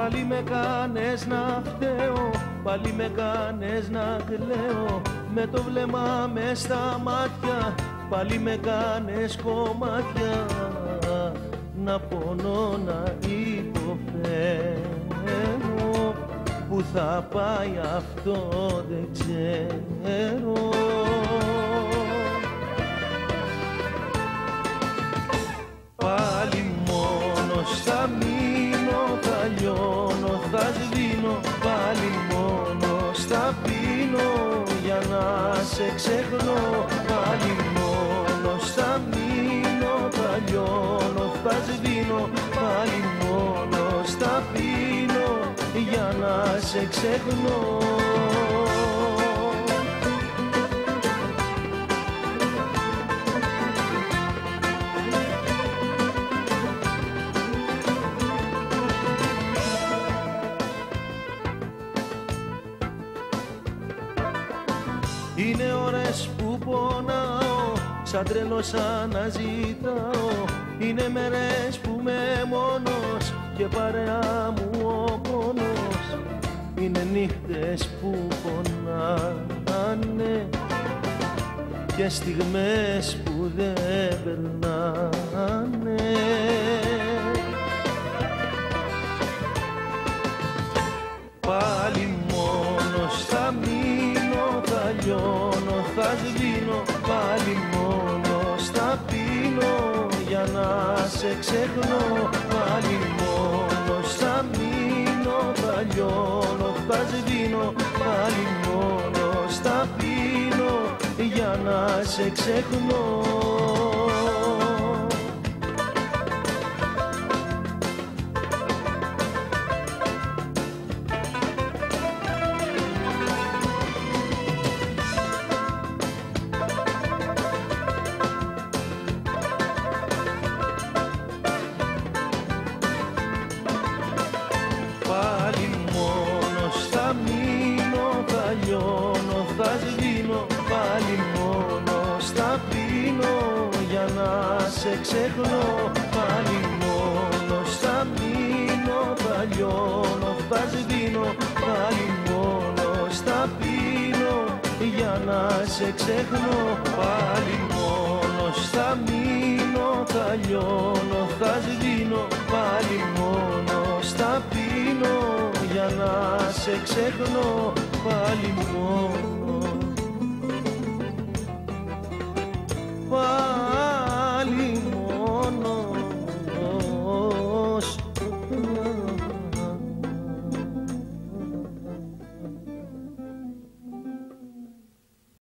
Πάλι με κάνες να φταίω, πάλι με κάνες να κλαίω, με το βλέμμα μες στα μάτια, πάλι με κάνες κομμάτια, να πονώ να υποφέρω, που θα πάει αυτό δεν ξέρω. Πάλι μόνος θα μείνω, θα λιώνω, θα σβήνω, πάλι μόνος θα πίνω για να σε ξεχνώ. Πάλι μόνος θα μείνω, θα λιώνω, θα σβήνω, πάλι μόνος θα πίνω για να σε ξεχνώ. Είναι ώρες που πονάω, σαν τρελός αναζητάω. Είναι μέρες που είμαι μόνος και παρέα μου ο πόνος. Είναι νύχτες που πονάνε και στιγμές που δεν περνάνε. Πάλι μόνος θα μείνω, θα λιώνω, θα σβήνω, πάλι μόνος θα πίνω για να σε ξεχνώ. Πάλι μόνος θα μείνω, θα λιώνω, θα σβήνω, πάλι μόνος θα πίνω για να σε ξεχνώ. Πάλι μόνος θα μείνω, θα λιώνω, θα σβήνω, πάλι μόνος θα πίνω για να σε ξεχνώ. Πάλι μόνος θα μείνω, θα λιώνω, θα σβήνω, πάλι μόνος θα πίνω για να σε ξεχνώ. Πάλι μόνος θα μείνω, θα λιώνω, θα σβήνω, πάλι μόνος θα πίνω για να σε ξεχνώ. Πάλι μόνο